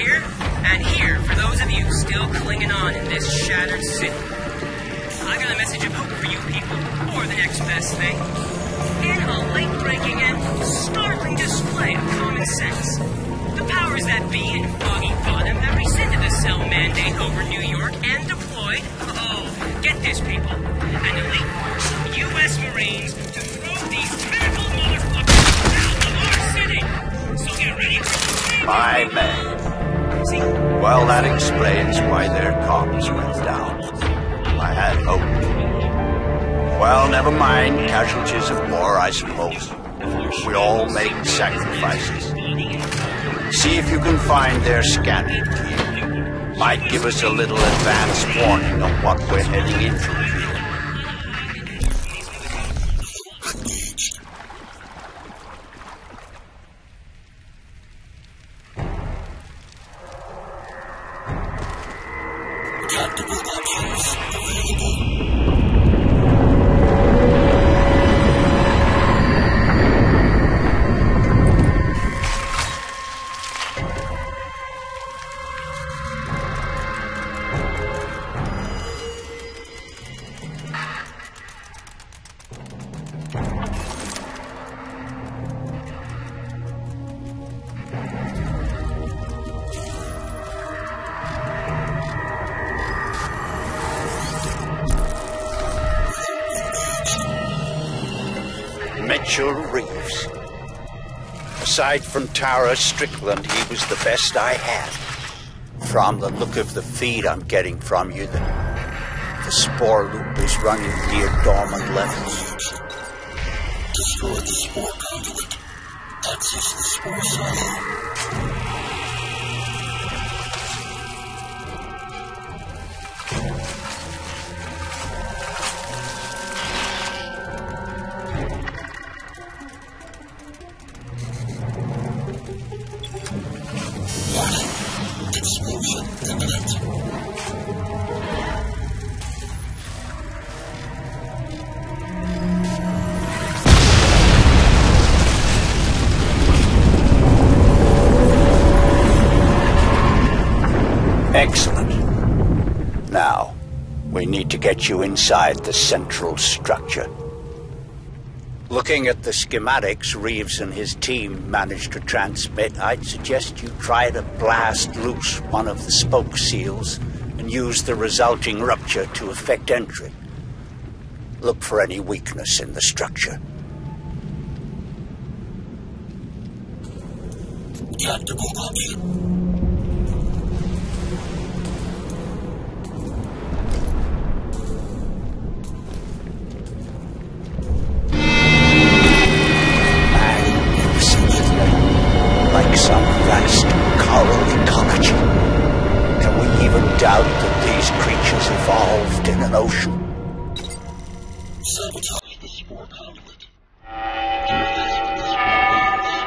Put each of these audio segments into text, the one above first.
here, and here for those of you still clinging on in this shattered city. I got a message of hope for you people, or the next best thing. In a late-breaking and startling display of common sense, the powers that be in Foggy Bottom have rescinded the cell mandate over New York and deployed, get this people, an elite force of U.S. Marines to throw these pinnacle motherfuckers out of our city. So get ready for the My man. Well, that explains why their comms went down. I had hope. Well, never mind. Casualties of war, I suppose. We all make sacrifices. See if you can find their scanning gear. Might give us a little advance warning on what we're heading into here. Tactical options available. Reeves. Aside from Tara Strickland, he was the best I had. From the look of the feed I'm getting from you, the spore loop is running near dormant levels. Destroy the spore conduit. Access the spore silo. Explosion imminent. Excellent. Now, we need to get you inside the central structure. Looking at the schematics Reeves and his team managed to transmit, I'd suggest you try to blast loose one of the spoke seals and use the resulting rupture to effect entry. Look for any weakness in the structure. Tactical option. Like some vast coral ecology. Can we even doubt that these creatures evolved in an ocean? Sabotage the spore conduit. Interface with the spore layers.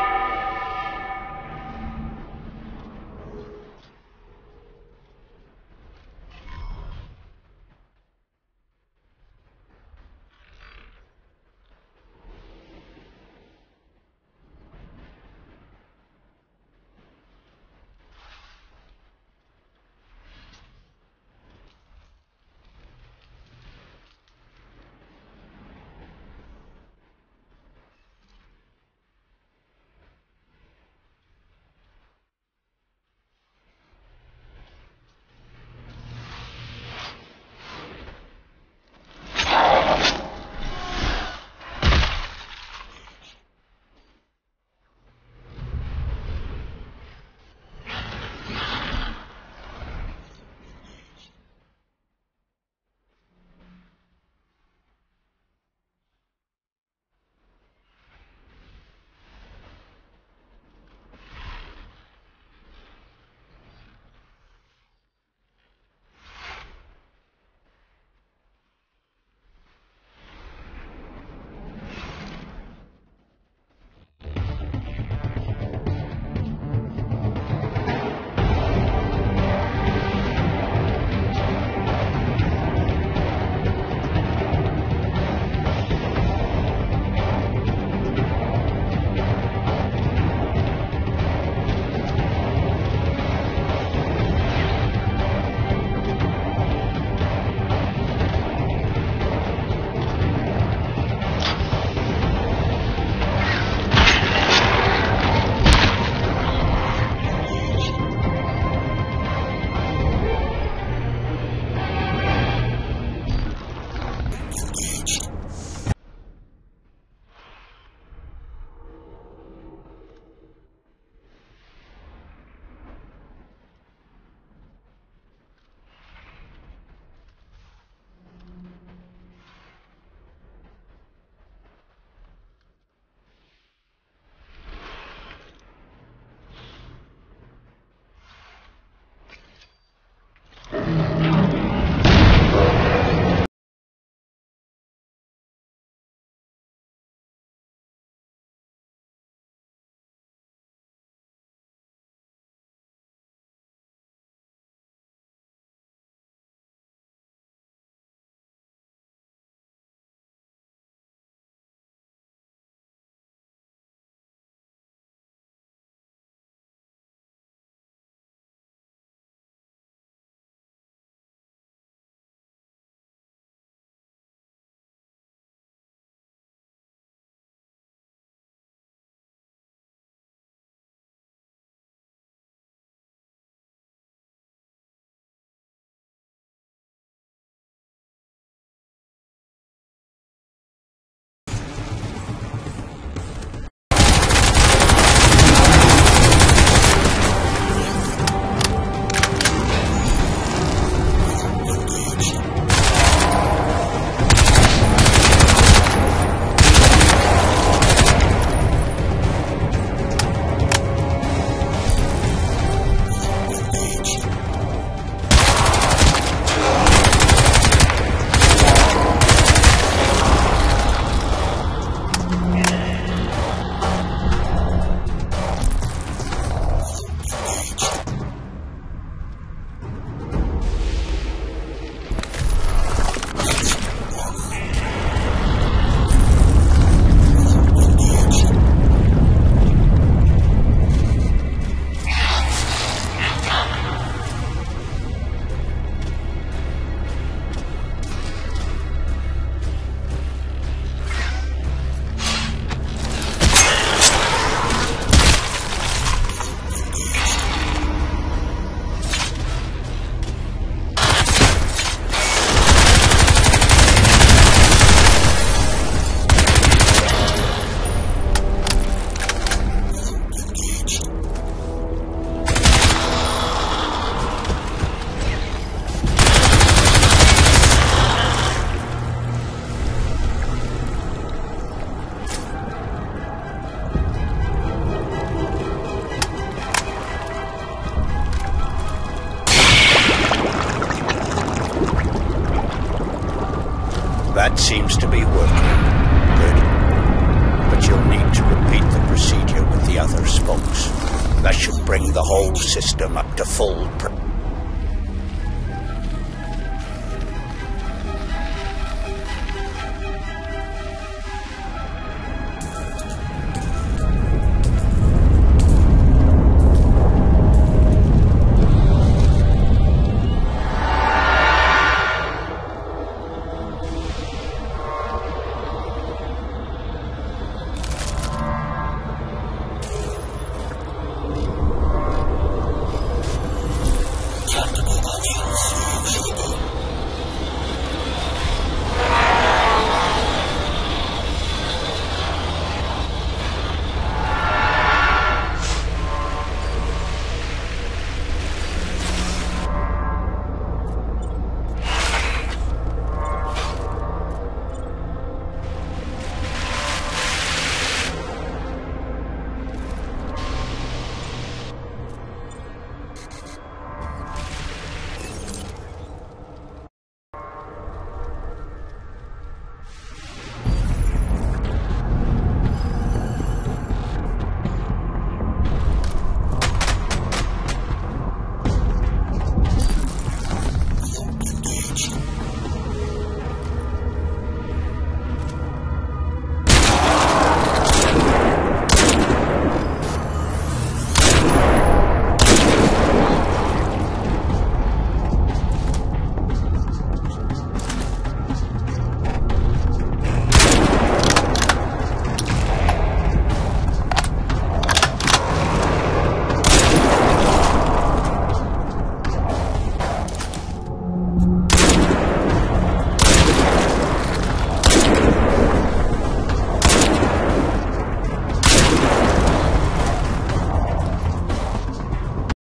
That seems to be working. Good. But you'll need to repeat the procedure with the others, folks. That should bring the whole system up to full